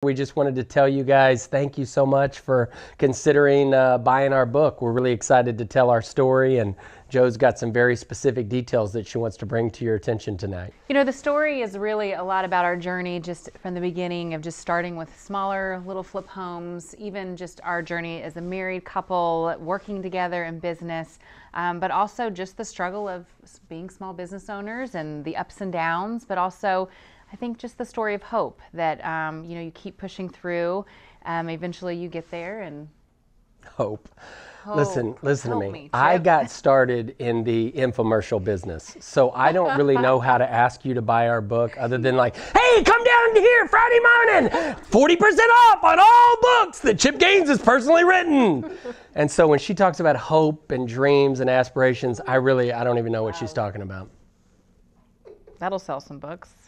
We just wanted to tell you guys thank you so much for considering buying our book. We're really excited to tell our story, and Jo's got some very specific details that she wants to bring to your attention tonight. You know, the story is really a lot about our journey just from the beginning of just starting with smaller little flip homes, even just our journey as a married couple working together in business, but also just the struggle of being small business owners and the ups and downs, but also I think just the story of hope that, you know, you keep pushing through. Eventually you get there and Hope. Listen to me. Chip. I got started in the infomercial business, so I don't really know how to ask you to buy our book other than like, hey, come down here Friday morning, 40% off on all books that Chip Gaines has personally written. And so when she talks about hope and dreams and aspirations, I don't even know what she's talking about. That'll sell some books.